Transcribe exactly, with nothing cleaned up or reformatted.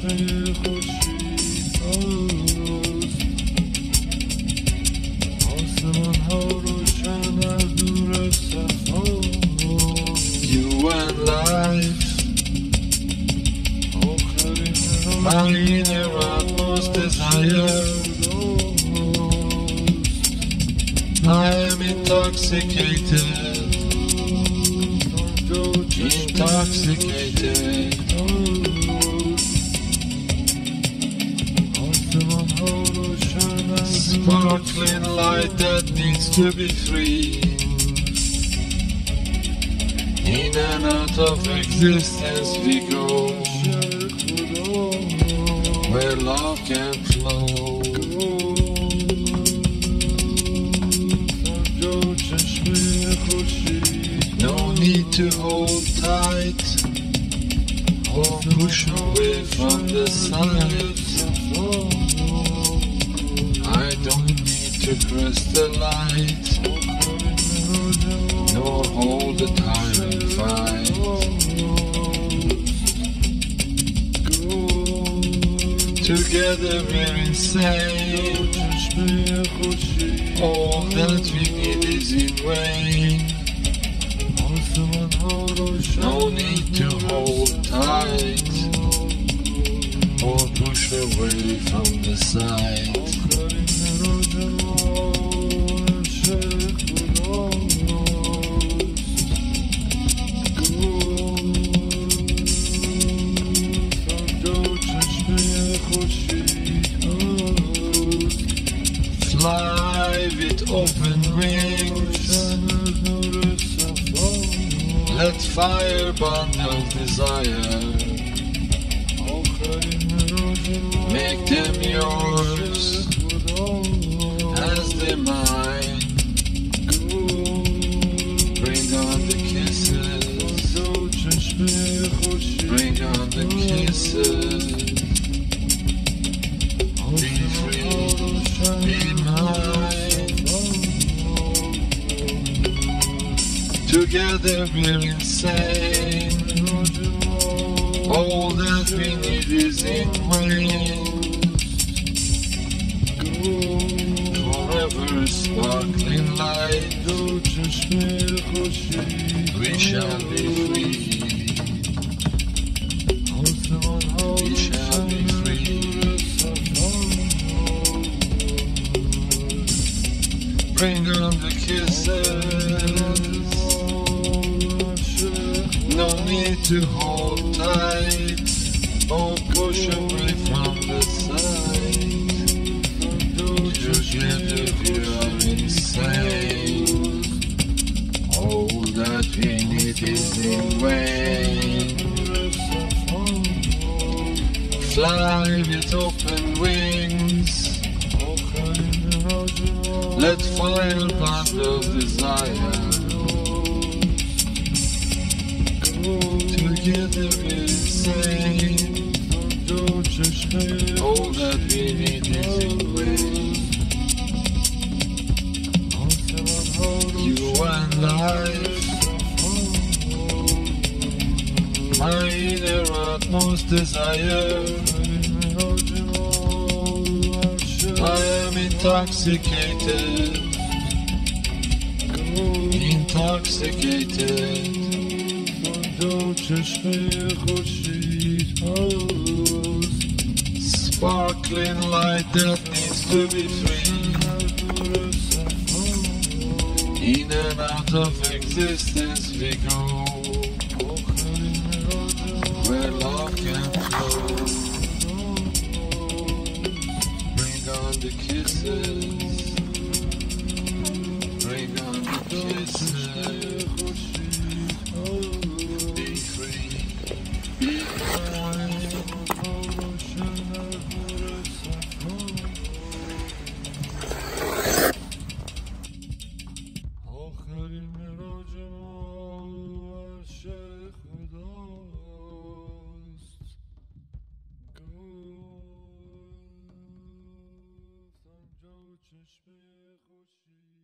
چشمه خورشید هاست، آسمان ها روشن از نور صفاست. You and life, my inner utmost desire. I am intoxicated, intoxicated. Sparkling light that needs to be free. In and out of existence we go, where love can flow. No need to hold tight or push away from the side. I don't need to press the light, nor hold the tyrant fight. Together we're insane. All that we need is in vain. No need to hold tight or push away from the side. Fly with open wings, let fire burn your desire, make them yours as they mine. Bring on the kisses, bring on the kisses. Be free, be mine. Together we're insane. All that we need is in vain. Forever sparkling light, we shall be free. We shall be free. Bring on the kisses. No need to hold tight or push away from the side. Together we are insane. All that we need is in vain. Fly with open wings, let fire burn the desire. Together we're insane. All that we need is in vain. You and life, my inner utmost desire. I am intoxicated, intoxicated. Sparkling light that needs to be free. In and out of existence we go, where love can flow. Bring on the kisses, bring on the kisses. Be free, be mine. آخرین مراج ما عرش خداست. گفتم جا چشمه خورشید